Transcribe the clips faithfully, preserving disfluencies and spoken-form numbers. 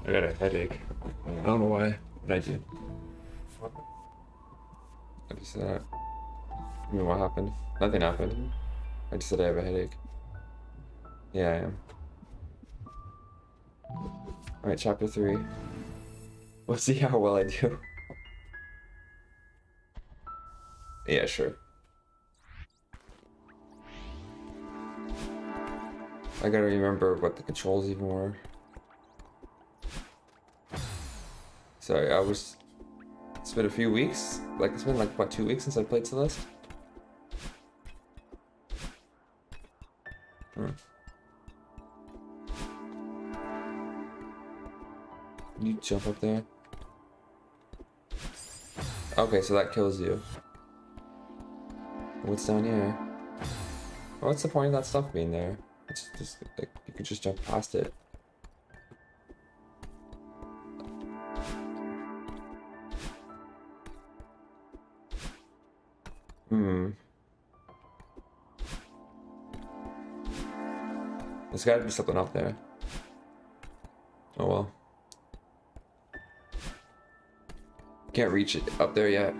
I got a headache. I don't know why, but I do. I just said that. I mean, what happened? Nothing happened. I just said I have a headache. Yeah, I am. Alright, chapter three. We'll see how well I do. Yeah, sure. I gotta remember what the controls even were. Sorry, I was... It's been a few weeks. Like, it's been like, what, two weeks since I played Celeste? Hmm. You jump up there. Okay, so that kills you. What's down here? What's the point of that stuff being there? It's just, like, you could just jump past it. Hmm. There's gotta be something up there. Oh well. Can't reach it up there yet.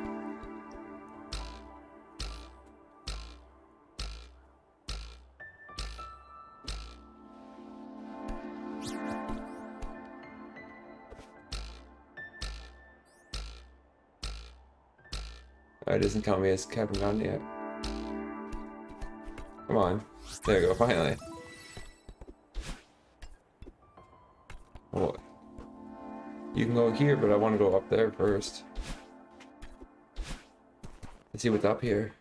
Oh, it doesn't count me as Captain Mountain yet. Come on. There you go, finally. Oh. You can go here, but I want to go up there first. Let's see what's up here.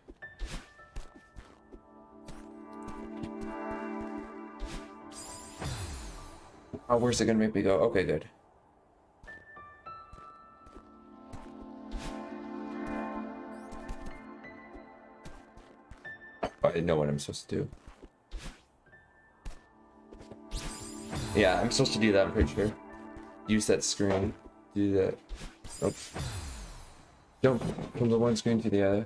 Oh, where's it gonna make me go? Okay, good. Oh, I didn't know what I'm supposed to do. Yeah, I'm supposed to do that, I'm pretty sure. Use that screen. Do that. Nope. Jump from the one screen to the other.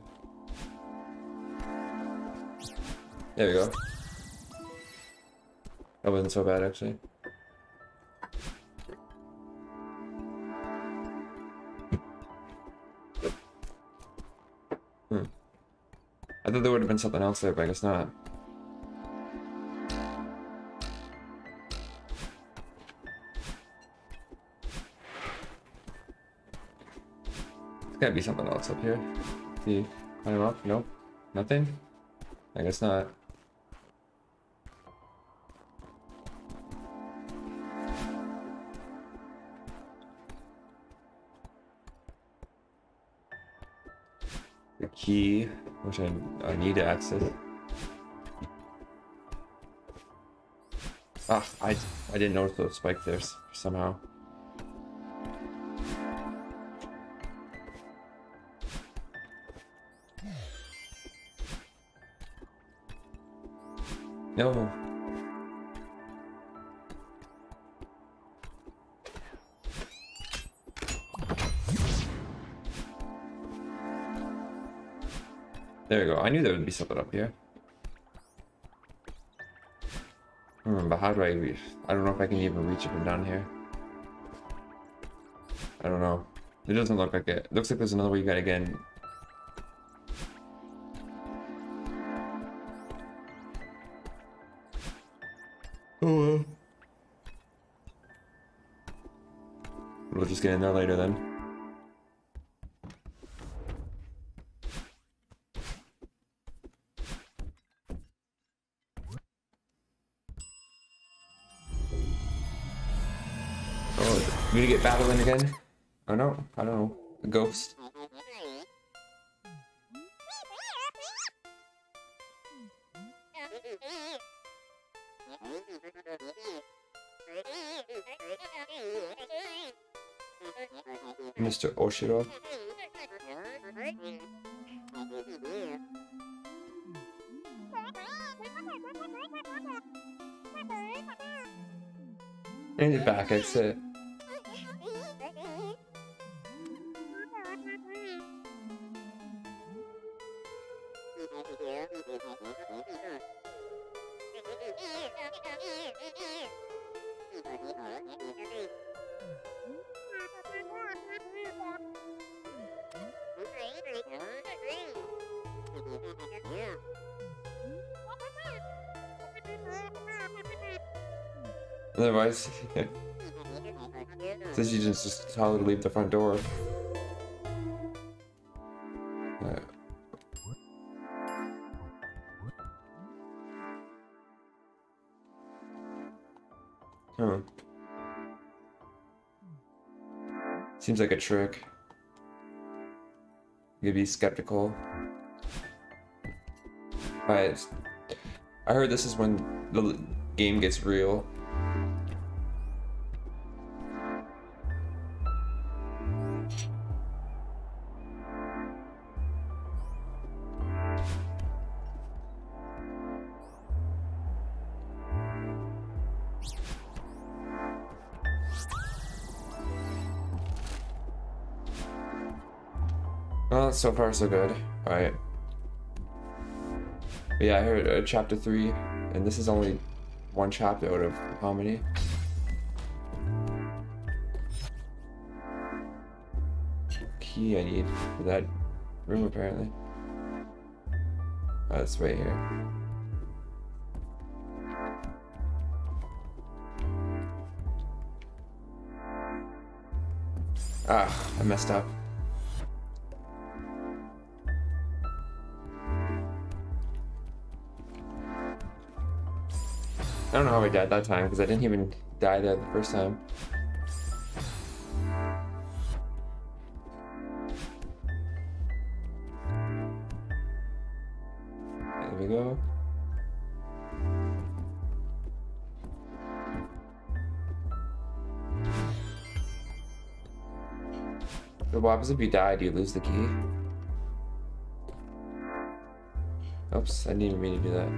There we go. That wasn't so bad, actually. Hmm. I thought there would have been something else there, but I guess not. There's gotta be something else up here. See, climb up? Nope. Nothing? I guess not. The key, which I, I need to access. Ah, I, I didn't notice those spikes there somehow. No. There you go. I knew there would be something up here. Hmm, but how do I reach? I don't know if I can even reach it from down here. I don't know. It doesn't look like it. It looks like there's another way you gotta get in. Oh well. We'll just get in there later then. Oh, we need to get battling again? Oh no, I don't know. A ghost. Mister Oshiro. And your back exit. Otherwise, says you just just tell her to leave the front door. Uh, huh. Seems like a trick. You could be skeptical. But I heard this is when the game gets real. Well, so far so good. Alright. Yeah, I heard uh, chapter three, and this is only one chapter out of how many? Key I need for that room apparently. Oh, it's right here. Ah, I messed up. I don't know how I died that time, because I didn't even die there the first time. There we go. So what happens if you die? Do you lose the key? Oops, I didn't even mean to do that.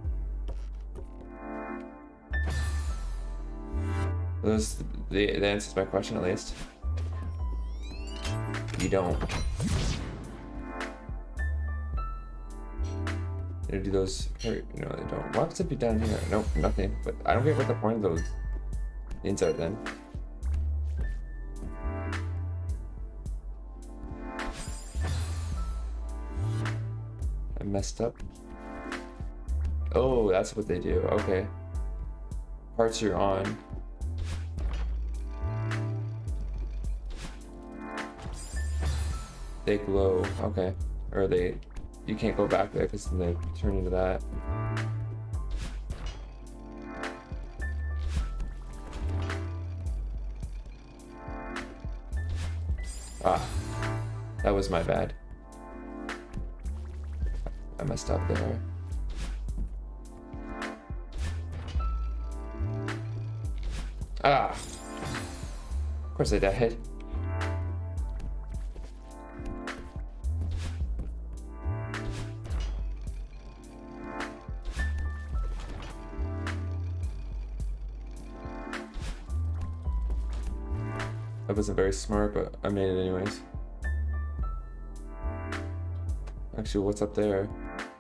Those the, the answers my question at least. You don't. They do those hurt? No, they don't. What happens if you down here? Nope, nothing. But I don't get what the point of those things are then. I messed up. Oh, that's what they do. Okay. Parts you're on. They glow. Okay. Or they... You can't go back there because then they turn into that. Ah. That was my bad. I messed up there. Ah! Of course I died. That wasn't very smart, but I made it anyways. Actually, what's up there?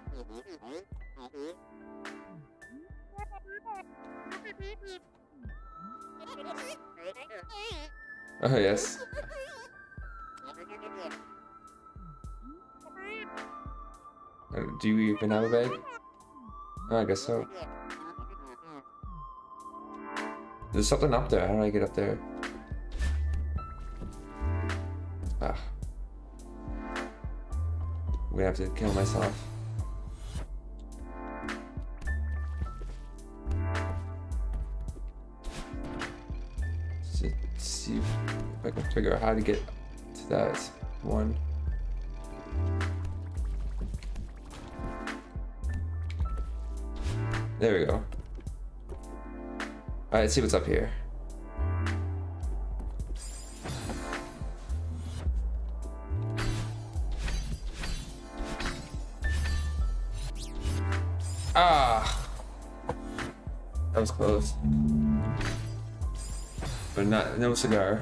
Oh, yes. Uh, Do you even have a bag? Oh, I guess so. There's something up there. How do I get up there? Ah. I'm gonna have to kill myself. Just see if I can figure out how to get to that one. There we go. Alright, let's see what's up here. Ah! That was close. But not, no cigar.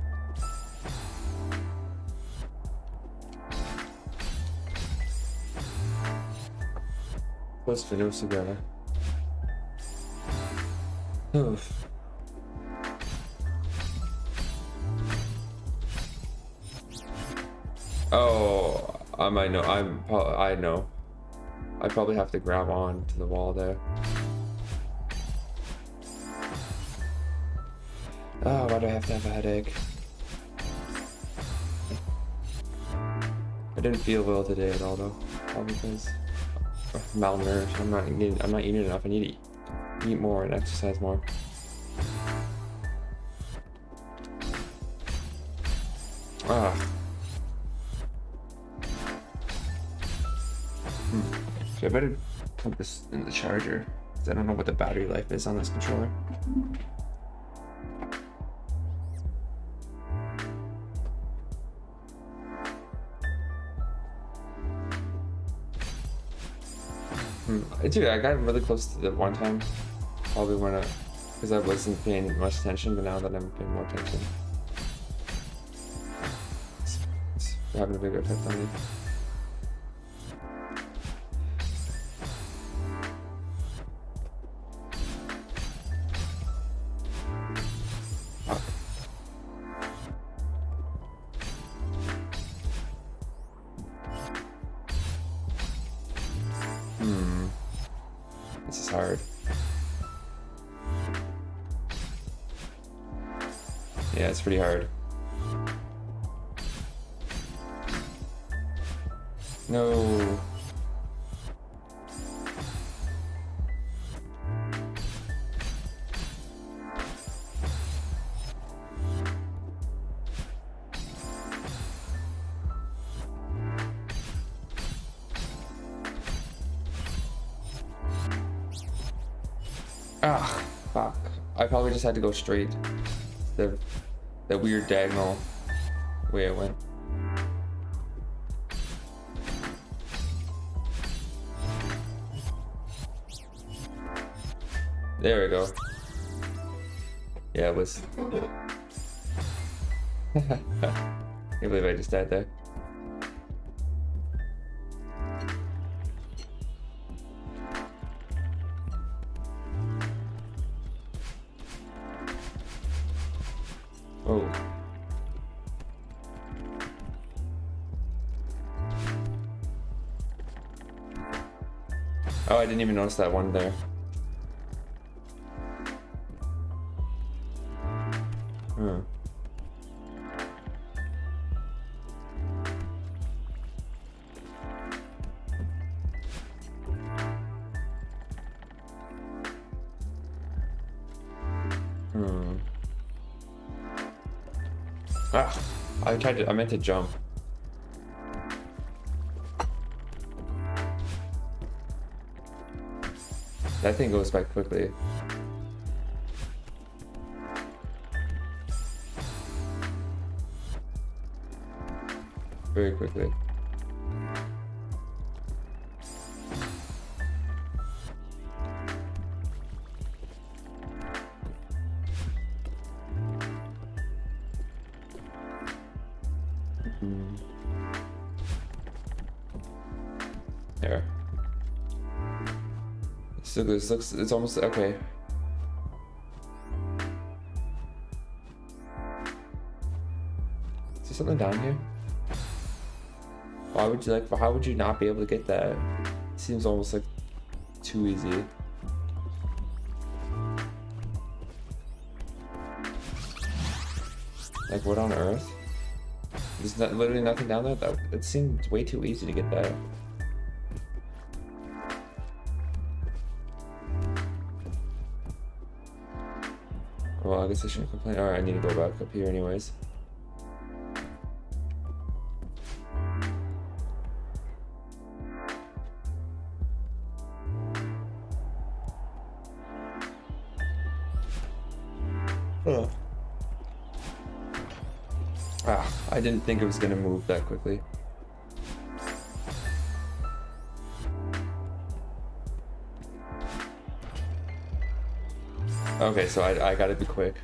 Close to no cigar. Oof. Oh, I might know. I'm. I know. I probably have to grab on to the wall there. Oh, why do I have to have a headache? I didn't feel well today at all though. Probably because I'm malnourished. I'm not eating. I'm not eating enough. I need to eat more and exercise more. Ah. Hmm. So I better put this in the charger. Because I don't know what the battery life is on this controller. Hmm. Dude, I got really close to the one time. Probably when I, because I wasn't paying much attention, but now that I'm paying more attention, it's, it's having a bigger effect on me. Hmm. This is hard. Yeah, it's pretty hard. No. Ah, fuck. I probably just had to go straight. The, the weird diagonal way I went. There we go. Yeah, it was. Can't believe I just died there. Oh. Oh, I didn't even notice that one there. Hmm. Hmm. Ah, I tried to, I meant to jump. That thing goes by quickly. Very quickly. Mm. There. So this looks, it's almost, okay. Is there something down here? Why would you like, how would you not be able to get that? It seems almost like too easy. Like what on earth? There's not, literally nothing down there? That, it seemed way too easy to get that. Well, I guess I shouldn't complain. Alright, I need to go back up here anyways. Huh. Ah, I didn't think it was gonna move that quickly. Okay, so I, I gotta be quick.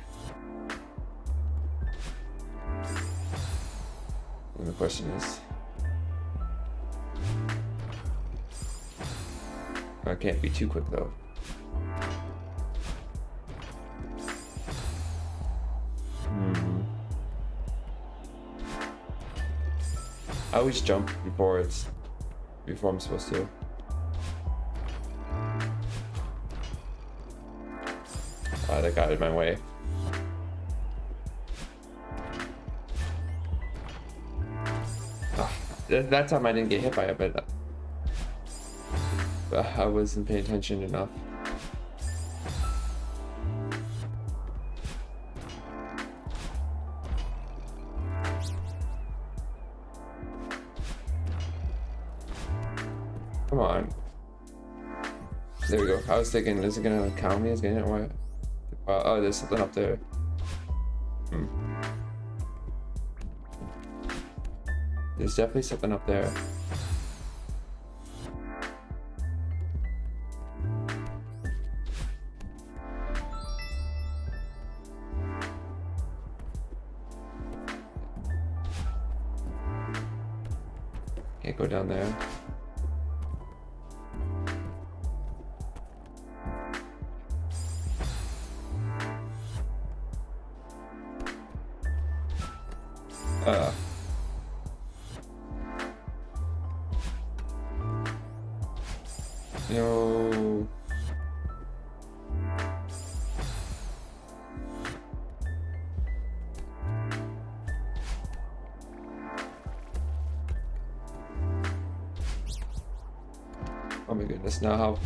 And the question is... I can't be too quick though. Hmm. I always jump before it's... before I'm supposed to. Ah, that got in my way. That, that time I didn't get hit by it, but uh, I wasn't paying attention enough. Come on. There we go. I was thinking, is it gonna count me as getting it? What? Uh, oh, there's something up there. Hmm. There's definitely something up there. Can't go down there. Uh. No. Oh my goodness, now how?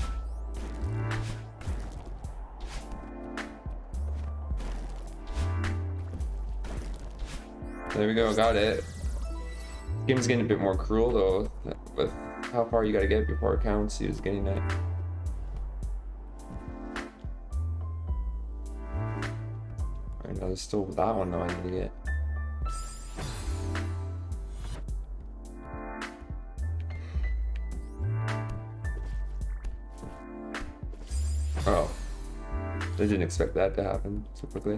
There we go, got it. Game's getting a bit more cruel though, with how far you gotta get before it counts you as getting it. Alright, now there's still that one though I need to get. Oh. I didn't expect that to happen so quickly.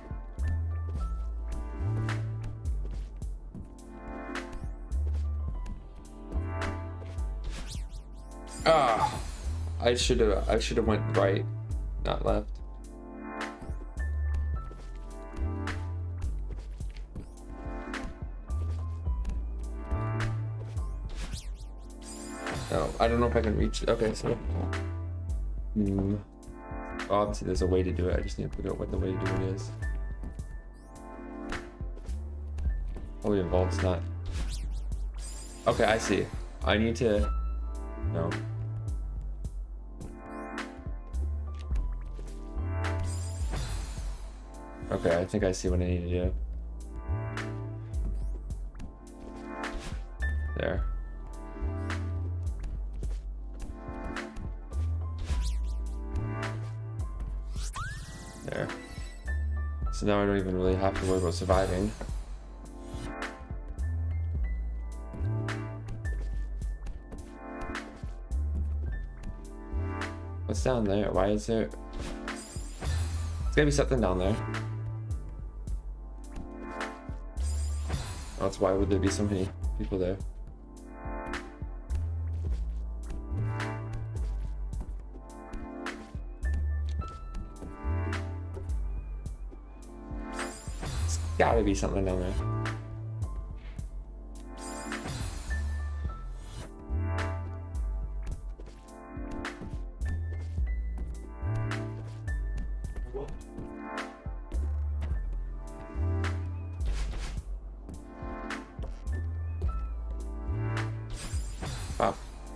Ah, I should have. I should have went right, not left. No, I don't know if I can reach. Okay, so. Hmm. Obviously, there's a way to do it. I just need to figure out what the way to do it is. Probably involves not. Okay, I see. I need to. No. Okay, I think I see what I need to do. There. There. So now I don't even really have to worry about surviving. What's down there? Why is there... There's gotta be something down there. That's why would there be so many people there? There's gotta be something down there. Wow.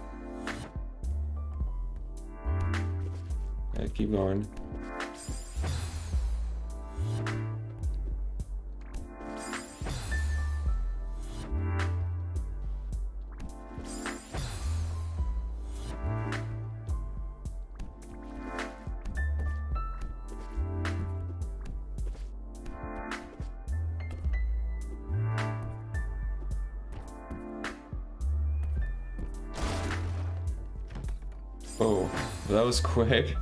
Okay, keep going. Oh, that was quick.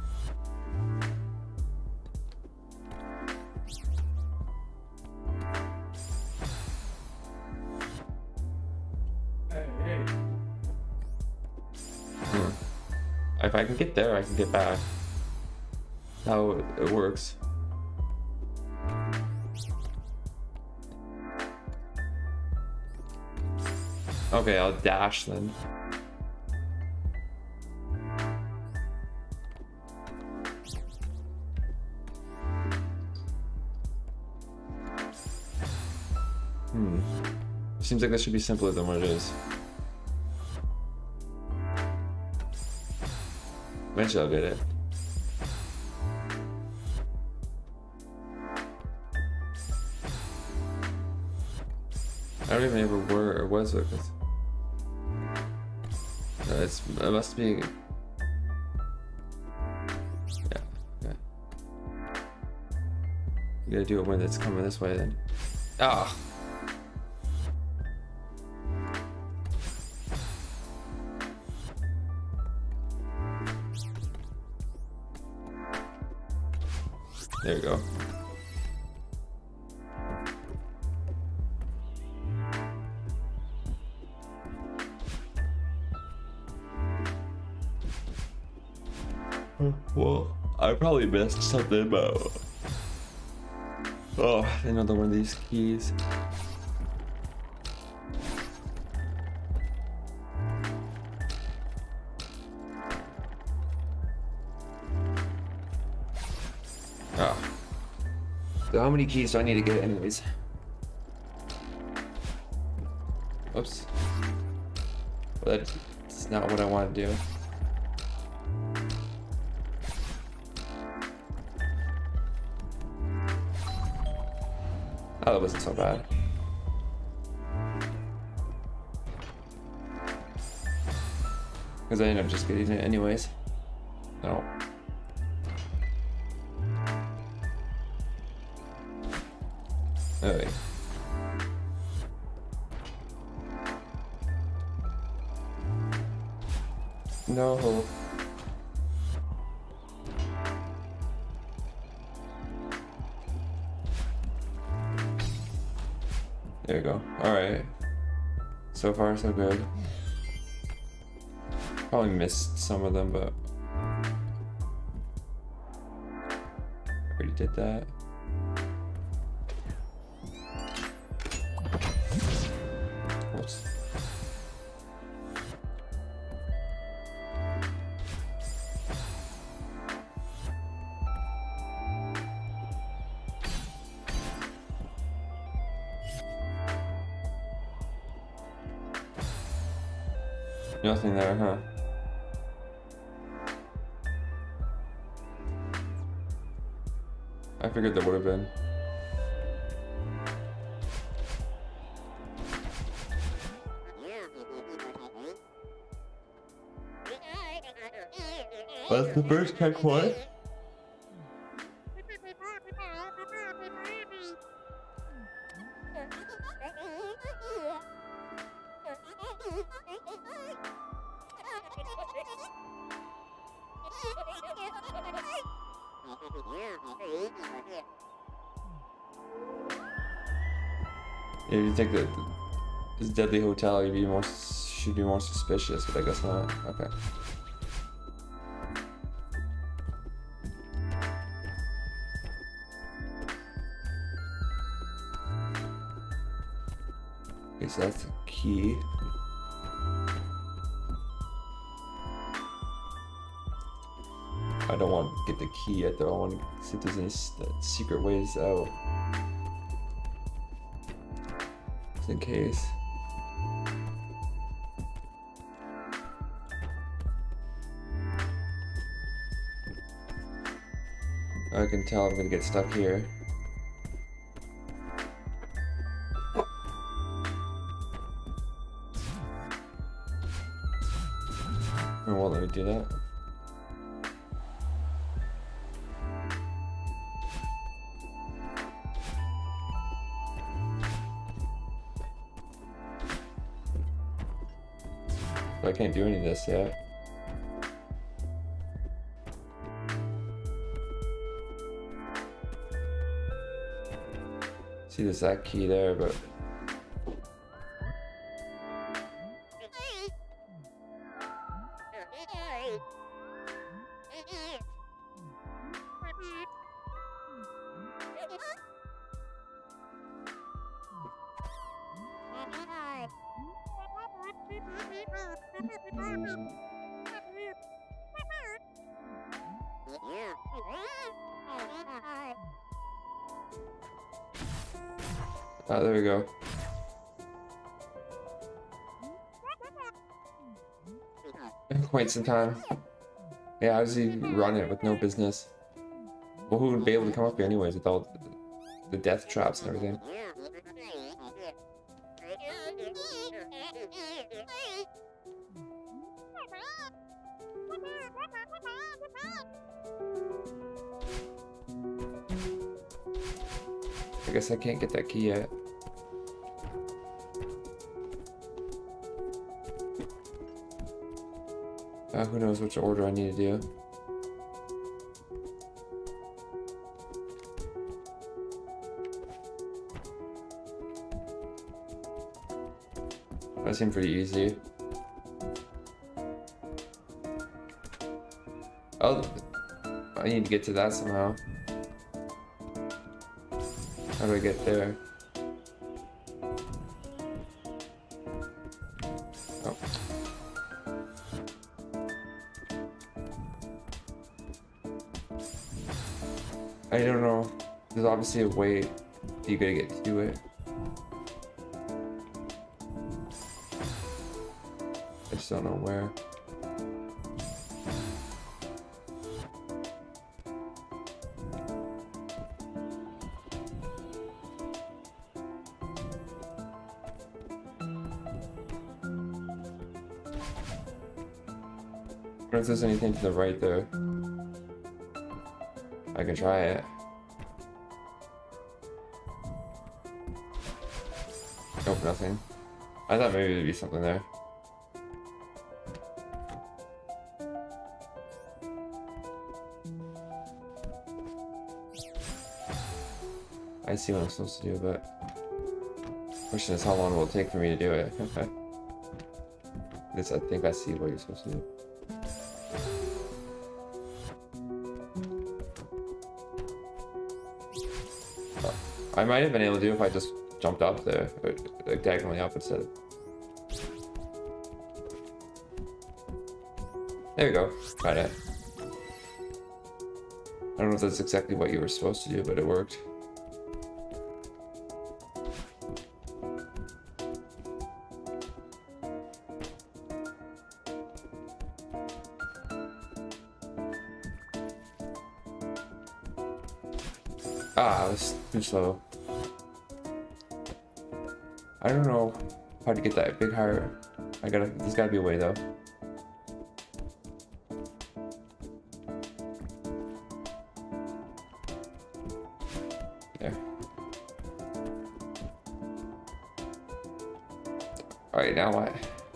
Hey, hey. Hmm. If I can get there, I can get back. How it works. Okay, I'll dash then. Hmm. Seems like that should be simpler than what it is. Eventually I'll get it. I don't even remember where it was with it. No, it's, it must be. Yeah, okay. You gotta do it when it's coming this way then. Ah! There you go. Well, I probably missed something, but oh, another one of these keys. Oh. So how many keys do I need to get anyways? Oops. Well, that's not what I want to do. Oh, that wasn't so bad. Because I ended up just getting it anyways. No. Oh, wait. No. There you go. Alright. So far, so good. Probably missed some of them, but already did that. Oops. Nothing there, huh? I figured there would have been. That's the first checkpoint. Yeah, you think that this deadly hotel, you'd be more should be more suspicious, but I guess not. Okay. Okay, so that's the key. I don't want to get the key yet, though. I want to see if there's any secret ways out. Just in case. I can tell I'm gonna get stuck here. It won't let me do that. I can't do any of this yet. See, there's that key there, but ah, there we go. quite some time. Yeah, how does he run it with no business? Well, who would be able to come up here anyways with all the death traps and everything? I guess I can't get that key yet. Uh, who knows which order I need to do. That seemed pretty easy. Oh, I need to get to that somehow. How do I get there? Oh. I don't know. There's obviously a way you gotta get to it. I just don't know where. I don't know if there's anything to the right there. I can try it. Nope, nothing. I thought maybe there'd be something there. I see what I'm supposed to do, but the question is how long will it take for me to do it? This, I think I see what you're supposed to do. I might have been able to do if I just jumped up there, or, like diagonally up instead. There we go, got it. I don't know if that's exactly what you were supposed to do, but it worked. Ah, it was too slow. I don't know how to get that big higher. I gotta, there's gotta be a way though. There. Alright, now what?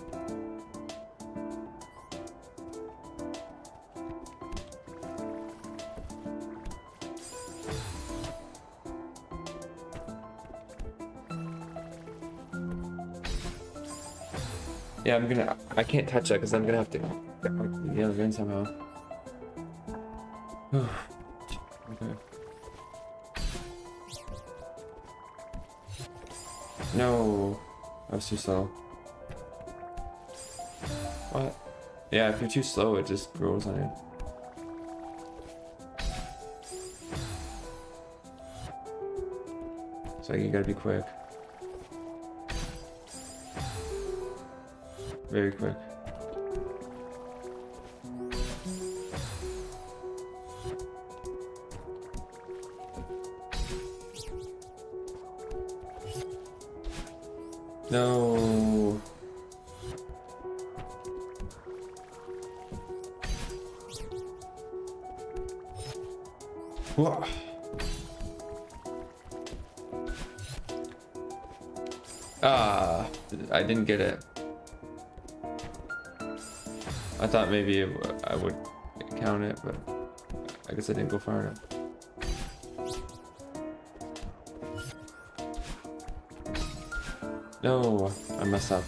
Yeah, I'm gonna, I can't touch that because I'm gonna have to get the other end somehow. Okay. No, that was too slow. What? Yeah, if you're too slow, it just grows on you. So you gotta be quick. Very quick. No. What? Ah, I didn't get it. I thought maybe I would count it, but I guess I didn't go far enough. No, I messed up.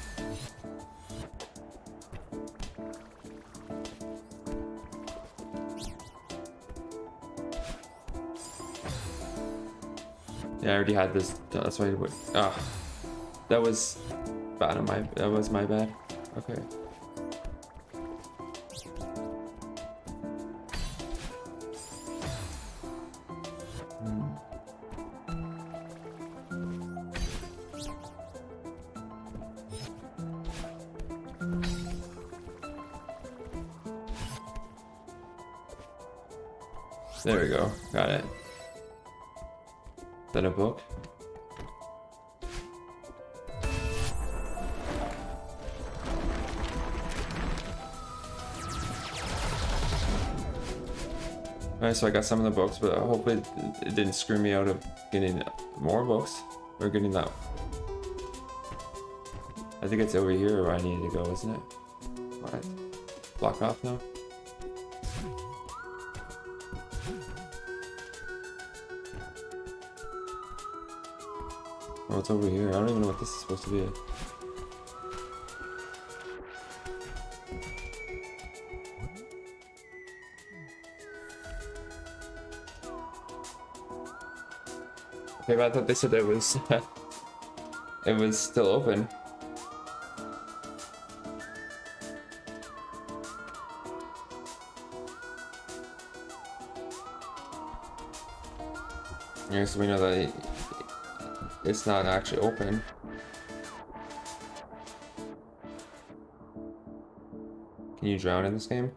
Yeah, I already had this. That's why I would. Ah, that was bad on my. That was my bad. Okay. There we go. Got it. Is that a book? Alright, so I got some of the books, but hopefully it didn't screw me out of getting more books. Or getting that. I think it's over here where I needed to go, isn't it? Alright. Block off now. Oh, it's over here. I don't even know what this is supposed to be. Okay, but I thought they said it was it was still open. Yeah, so we know that it's not actually open. Can you drown in this game?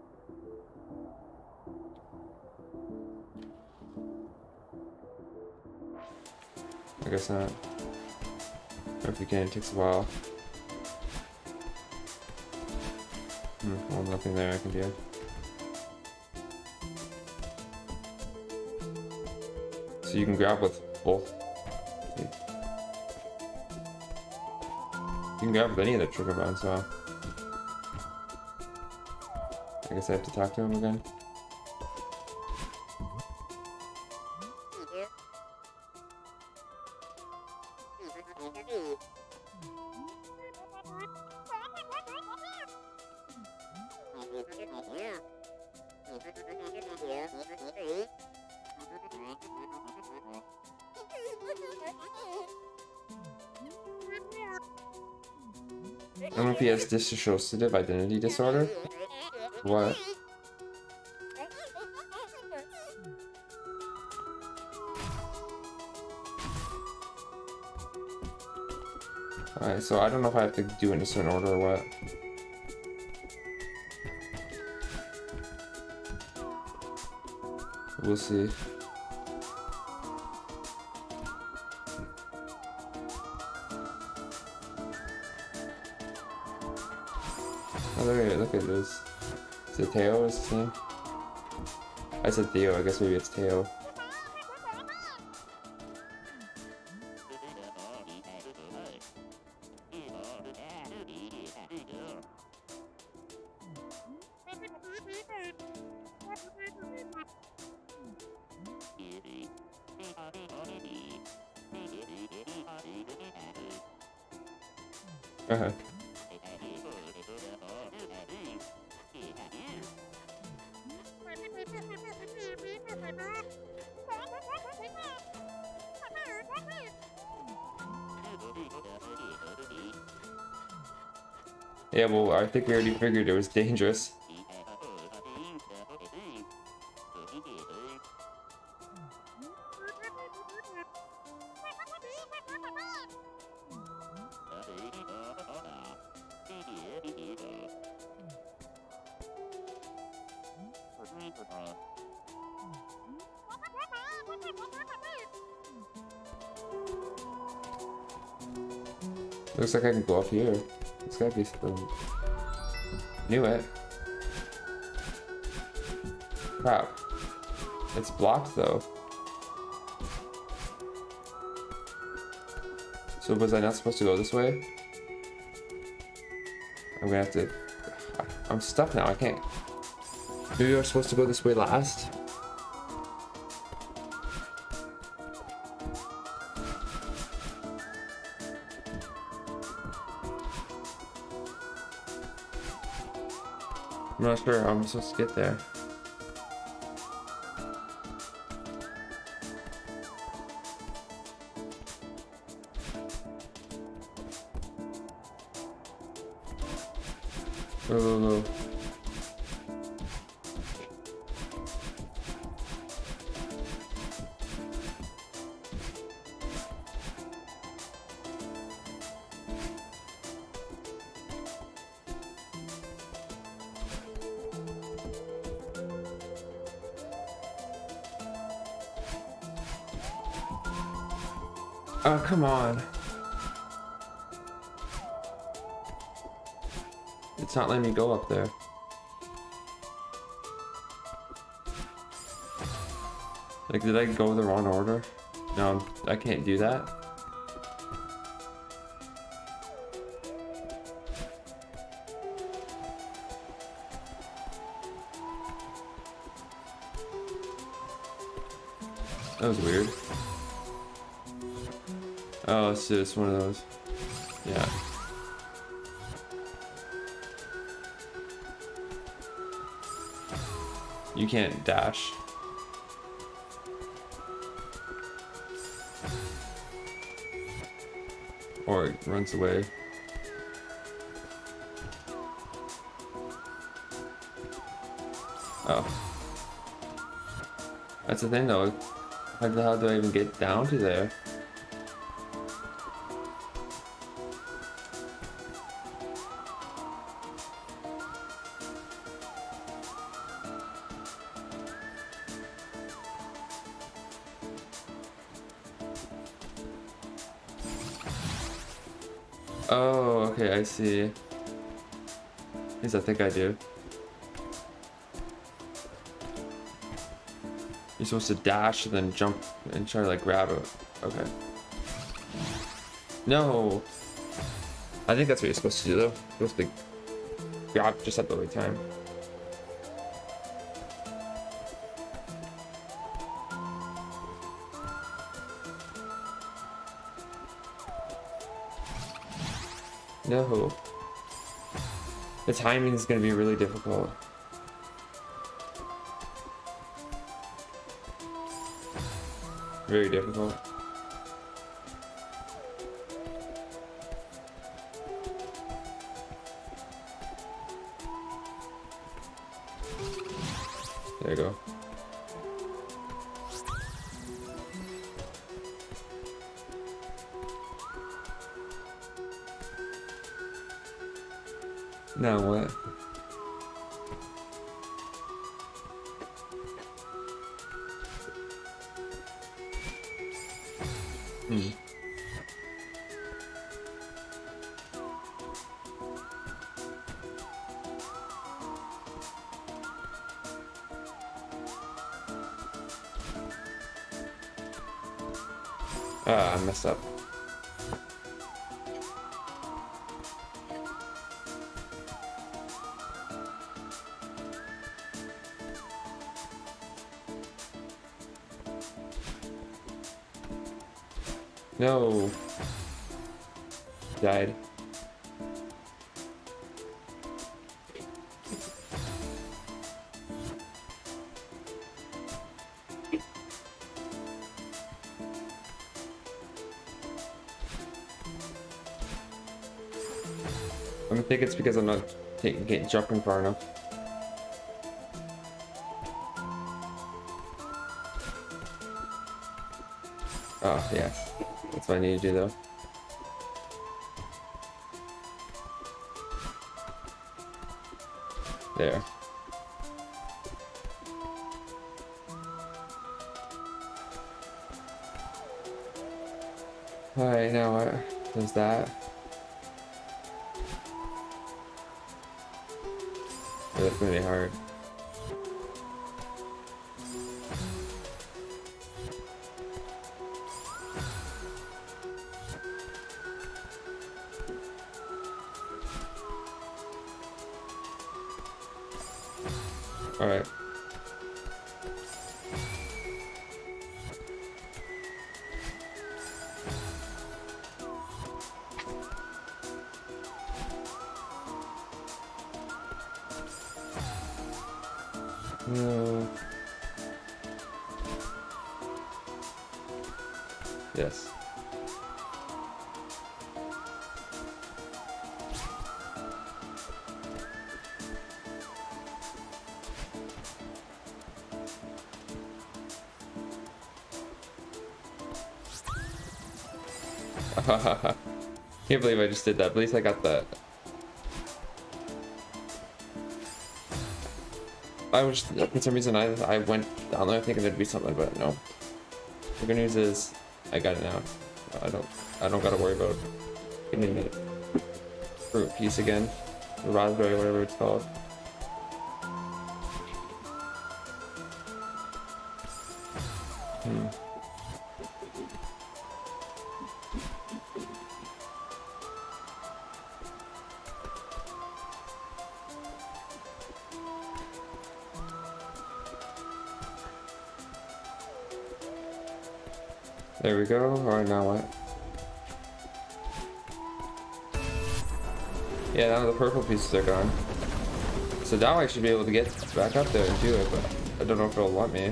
I guess not. Or if you can, it takes a while. Hmm, well, nothing there I can do. So you can grab with both. You can grab with any of the trigger buttons, so I guess I have to talk to him again. I don't know if he has dissociative identity disorder. What? Alright, so I don't know if I have to do it in a certain order or what. We'll see. Oh, look at it, look at this. Is it Theo? Is his name? I said Theo, I guess maybe it's Theo. Uh-huh. Yeah, well, I think we already figured it was dangerous. Looks like I can go up here. It's gotta be something. Knew it. Crap. It's blocked though. So was I not supposed to go this way? I'm gonna have to... I'm stuck now, I can't... Maybe I was supposed to go this way last? I'm not sure how I'm supposed to get there. Go, go, go. Oh, come on. It's not letting me go up there. Like, did I go the wrong order? No, I can't do that. That was weird. Oh, it's just one of those. Yeah. You can't dash. Or it runs away. Oh. That's the thing though. How the hell do I even get down to there? Oh, okay, I see. At least I think I do. You're supposed to dash and then jump and try to like grab it. Okay. No. I think that's what you're supposed to do though. You're supposed to grab just at the right time. No. The timing is going to be really difficult. Very difficult. There you go. Now what? Hmm. Ah, I messed up. No. Died. I think it's because I'm not taking, getting jumping far enough. Oh, yes. That's what I need to do though. There. Alright, now what? There's that. Oh, that's gonna be hard. Alright. No. Yes. Can't believe I just did that. At least I got that. I was for some reason I I went down there thinking there'd be something, but no. The good news is I got it now. I don't I don't gotta worry about getting the fruit piece again. The raspberry, whatever it's called. Hmm. There we go. Alright, now what? Yeah, now the purple pieces are gone. So now I should be able to get back up there and do it, but I don't know if it'll let me.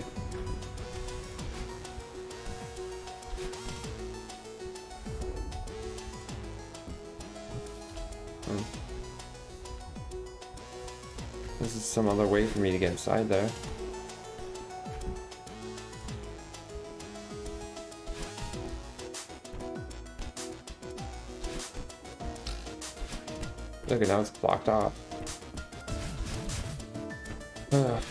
Hmm. This is some other way for me to get inside there. Look, at now it's blocked off. Ugh.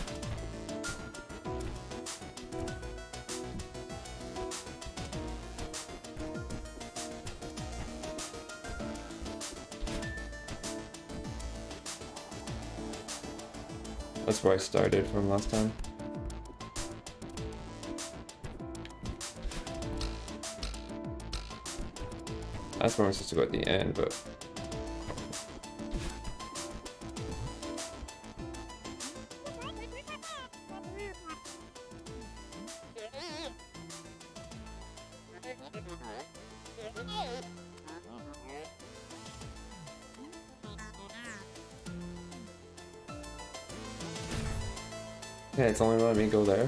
That's where I started from last time. That's where I'm supposed to go at the end, but yeah, it's only letting me go there.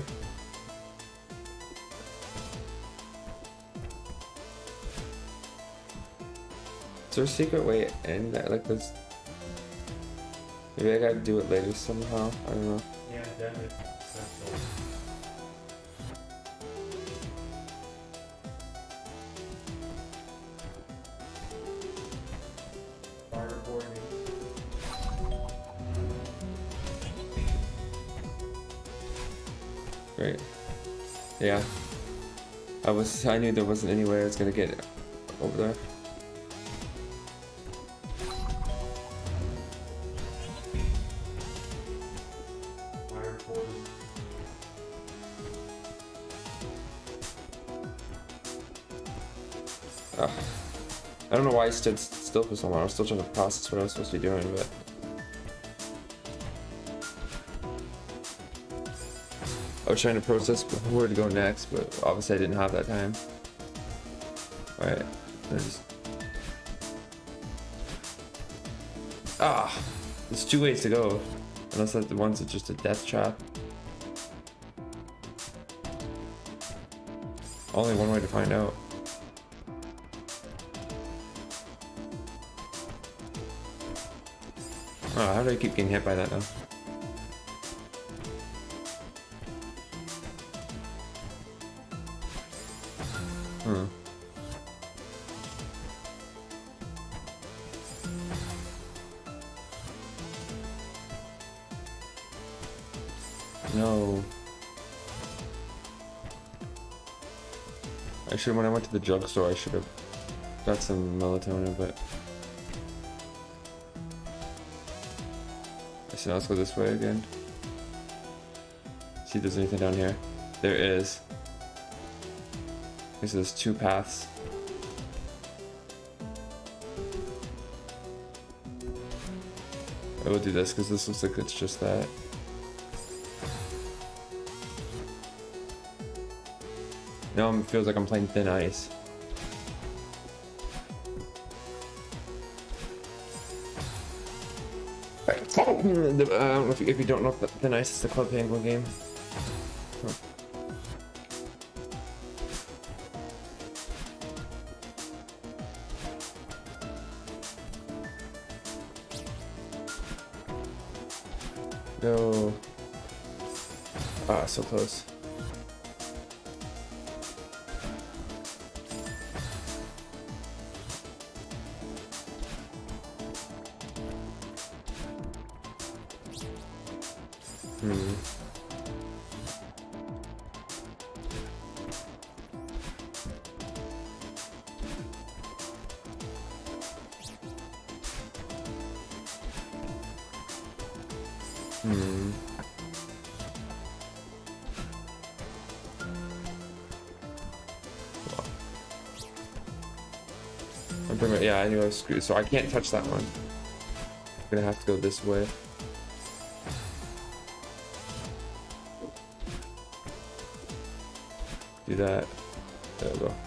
Is there a secret way in that, like this? Maybe I gotta do it later somehow. I don't know. Yeah, damn it. That's all. Fire recording. Great. Yeah. I was. I knew there wasn't any way I was gonna get over there. Fire recording. Ugh. I don't know why I stood still for so long. I was still trying to process what I was supposed to be doing, but I was trying to process where to go next, but obviously I didn't have that time. Alright, there's... Ah! There's two ways to go. Unless that the one's just a death trap. Only one way to find out. Oh, how do I keep getting hit by that now? Hmm. No. I should, when I went to the drugstore, I should have got some melatonin, but... So now let's go this way again. See if there's anything down here. There is. Okay, so there's two paths. I will do this because this looks like it's just that. Now it feels like I'm playing thin ice. I don't know if you, if you don't know if the Thin Ice is the Club Penguin game. Huh. No. Ah, so close. Hmm. Hmm. I'm pretty much, yeah, I knew I was screwed, so I can't touch that one. I'm gonna have to go this way. Do that. There we go.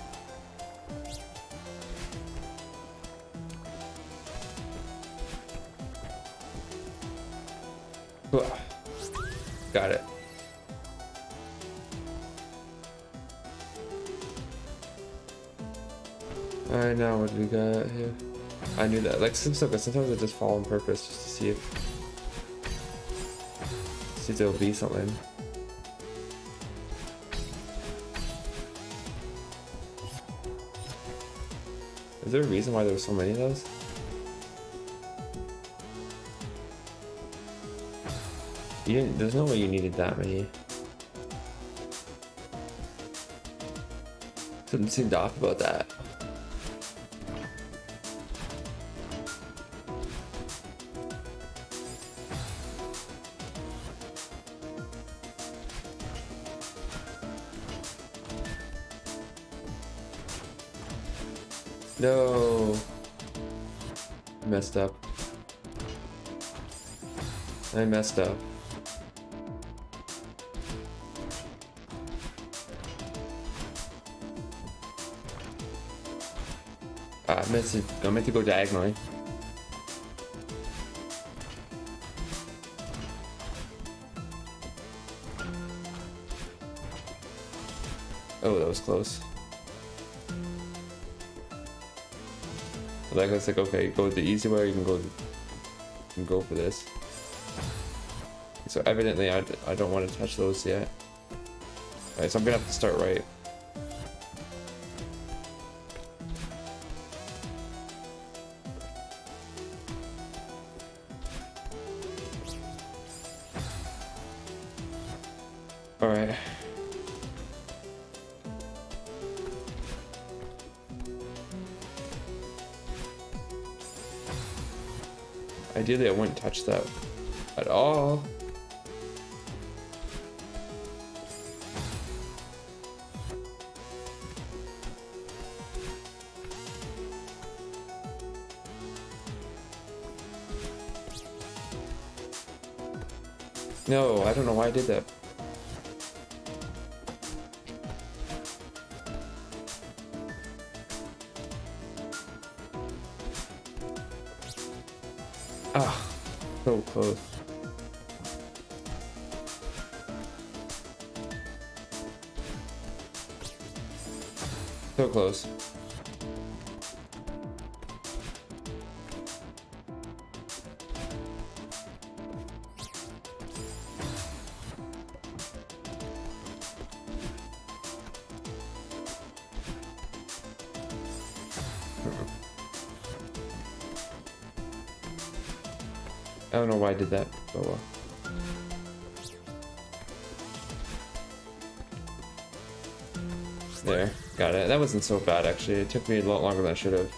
Got it. Alright, now what do we got here? I knew that. Like, sometimes sometimes I just fall on purpose just to see if see if there'll be something. Is there a reason why there were so many of those? You didn't, there's no way you needed that many. Something seemed off about that. No. Messed up. I messed up. Ah, I meant to, I meant to go diagonally. Oh, that was close. Like I was like, okay, go the easy way. You can go, you can go for this. So evidently, I, I don't want to touch those yet. Alright, so I'm gonna have to start right. Alright. Ideally, I wouldn't touch that at all. No, I don't know why I did that. Ah, so close. So close. I don't know why I did that, but well. There, got it. That wasn't so bad actually. It took me a lot longer than I should have.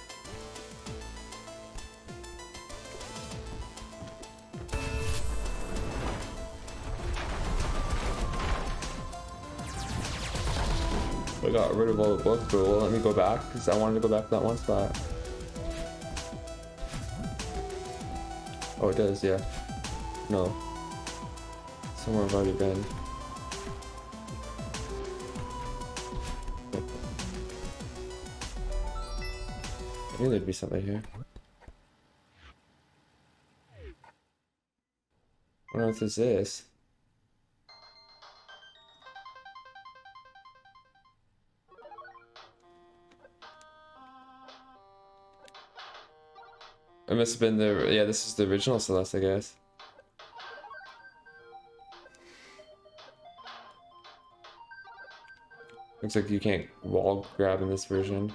I got rid of all the books, but it won't let me go back because I wanted to go back to that one spot. Oh, it does, yeah. No. Somewhere I've already been. I knew there'd be something here. I don't know if this is. It must have been the, yeah, this is the original Celeste, I guess. Looks like you can't wall grab in this version.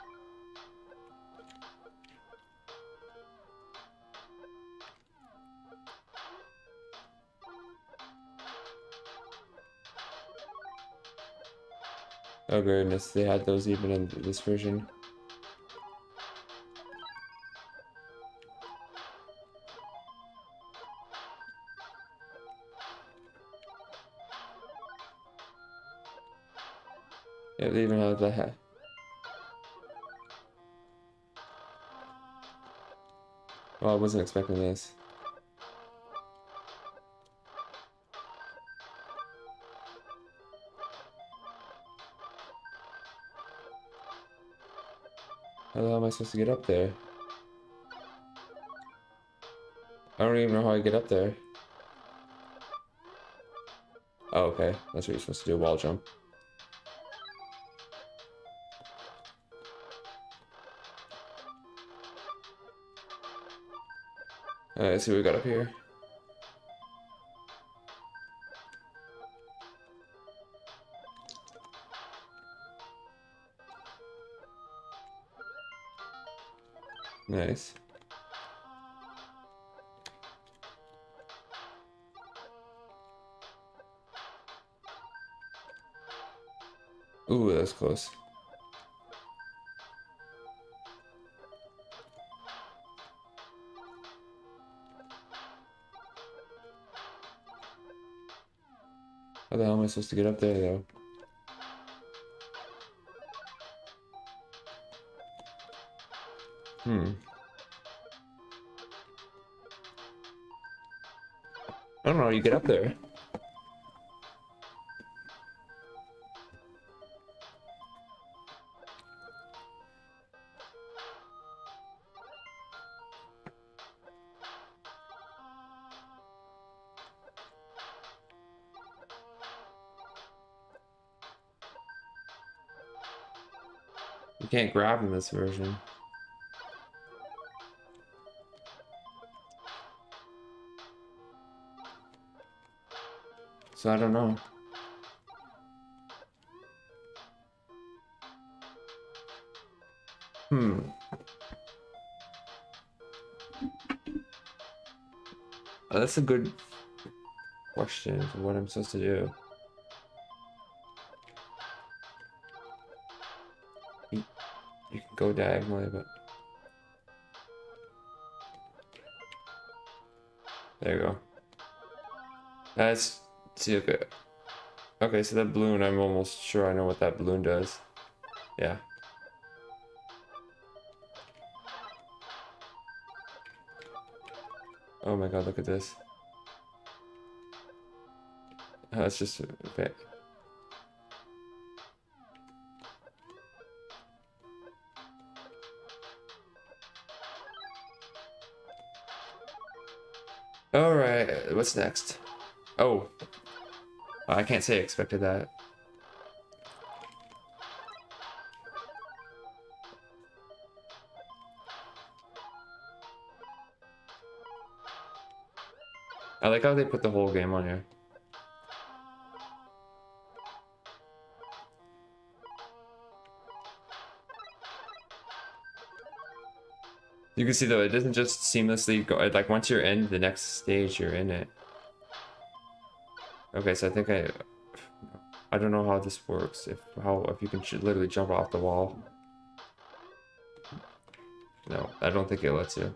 Oh goodness, they had those even in this version. Yeah, they even have the hat. Oh, I wasn't expecting this. How the hell am I supposed to get up there? I don't even know how I get up there. Oh, okay. That's what you're supposed to do, wall jump. Alright, let's see what we got up here. Nice. Ooh, that's close. How the hell am I supposed to get up there, though? Hmm. I don't know how you get up there. You can't grab in this version. So I don't know. Hmm. Oh, that's a good question for what I'm supposed to do. You, you can go diagonally, but... There you go. Let's see, okay. Okay, so that balloon, I'm almost sure I know what that balloon does. Yeah. Oh my god, look at this. Oh, it's just okay. Alright, what's next? Oh. I can't say I expected that. I like how they put the whole game on here. You can see though, it doesn't just seamlessly go, like once you're in the next stage, you're in it. Okay, so I think I, I don't know how this works, if how, if you can literally jump off the wall. No, I don't think it lets you.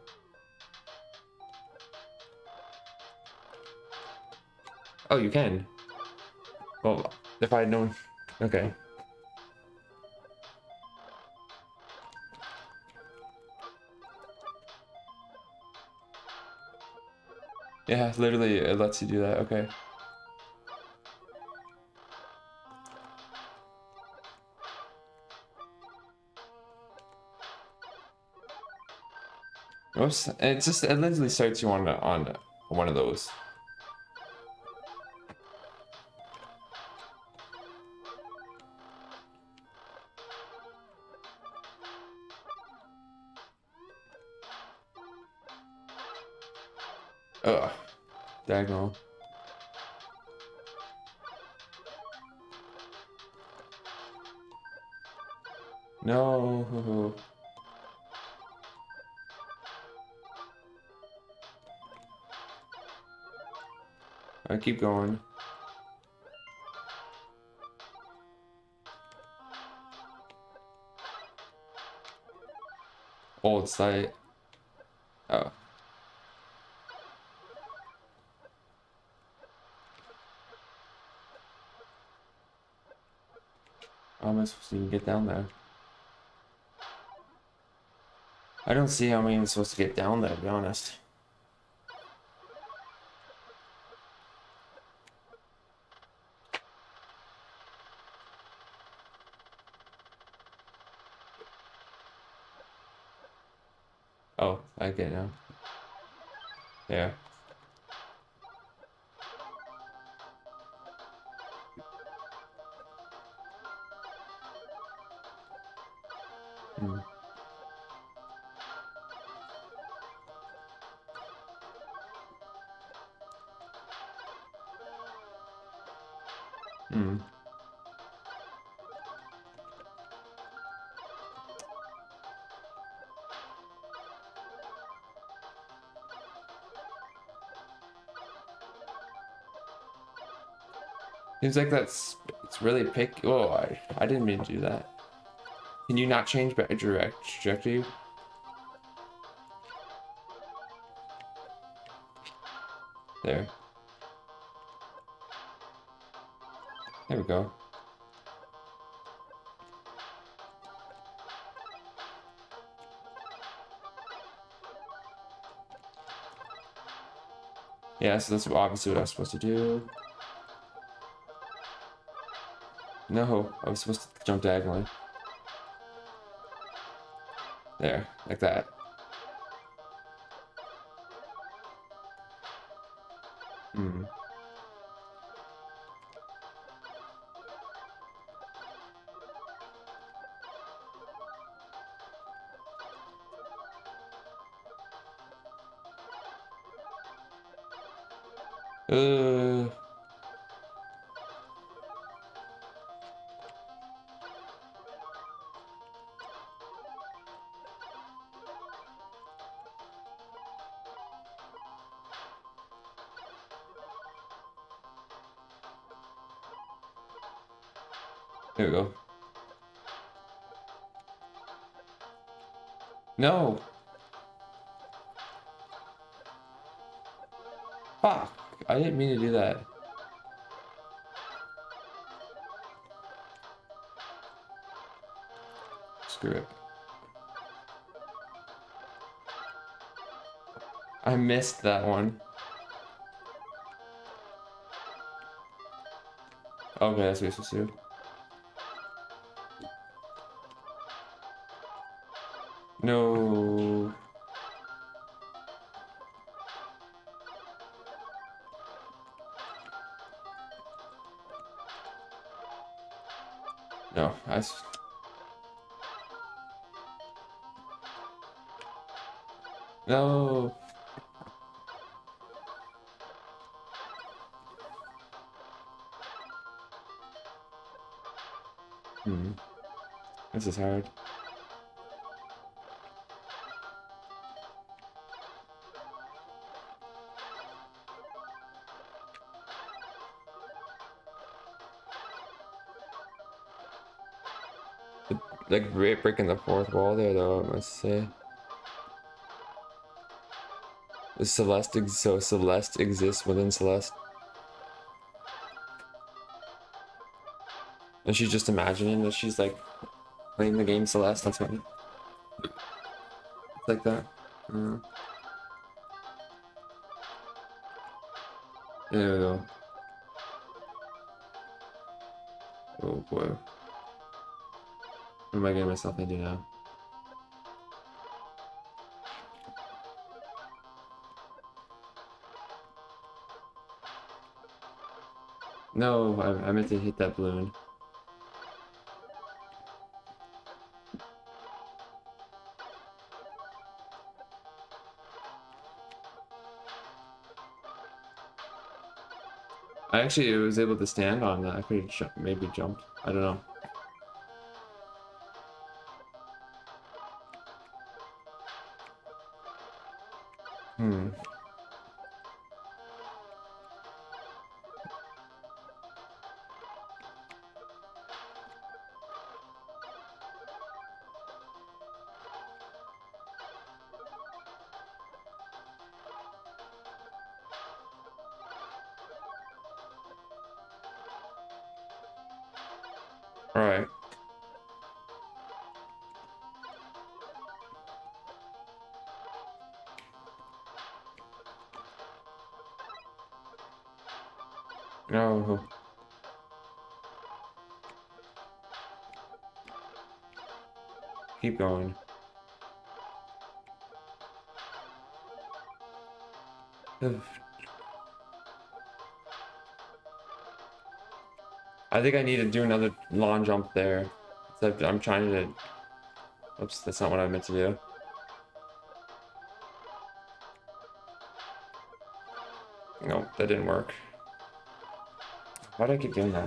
Oh, you can. Well, if I had known, okay. Yeah, literally it lets you do that, okay. Oops, it just, it literally starts you on, on one of those. Ugh, diagonal. No. I keep going. Old site. Oh. Oh am I supposed to even get down there? I don't see how I'm even supposed to get down there, to be honest. Oh, I get it now. There. Hmm. Hmm. Seems like that's it's really pick. Oh, I I didn't mean to do that. Can you not change back direct trajectory? There. There we go. Yeah, so that's obviously what I was supposed to do. No, I was supposed to jump diagonally. There, like that. Hmm. Uh. There we go. No. Fuck. I didn't mean to do that. Screw it. I missed that one. Okay, that's what you're supposed to do. No. No, I. s- No. Hmm. This is hard. Like bre- breaking the fourth wall there, though, I must say. The Celeste, ex so Celeste exists within Celeste, and she's just imagining that she's like playing the game Celeste. That's what it's like that. Uh, there we go. Oh boy, what am I getting myself into now? No, I, I meant to hit that balloon. I actually was able to stand on that. I could have maybe jumped. I don't know. Hmm. All right. No. Keep going. Ugh. I think I need to do another long jump there. Except I'm trying to... Oops, that's not what I meant to do. No, that didn't work. Why do I keep doing that?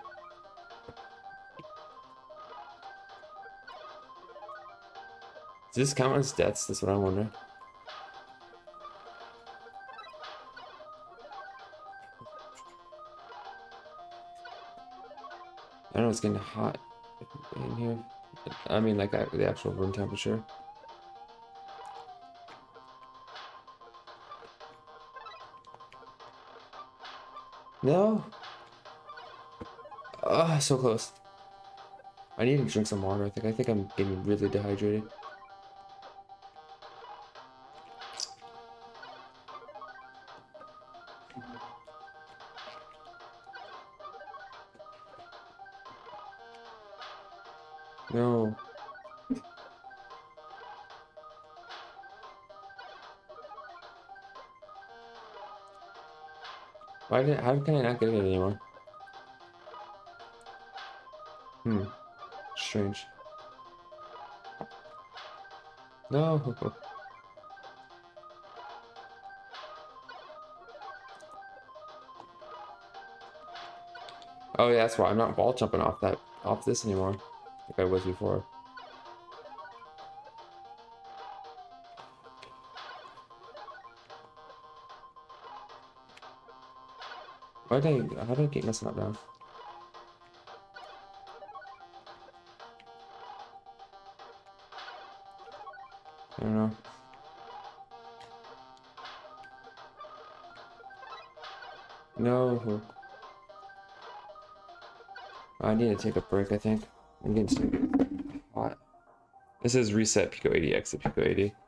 Does this count as deaths? That's what I'm wondering. I don't know, it's getting hot in here. I mean, like the actual room temperature. No. Ah, so close. I need to drink some water. I think. I think I'm getting really dehydrated. No. Why did? How can I not get it anymore? Hmm. Strange. No. Oh yeah, that's why I'm not wall jumping off that off this anymore, like I was before. Why did I? How did I keep messing up now? I don't know. No. I need to take a break, I think. I'm getting so hot. This is reset Pico eighty, exit Pico eighty.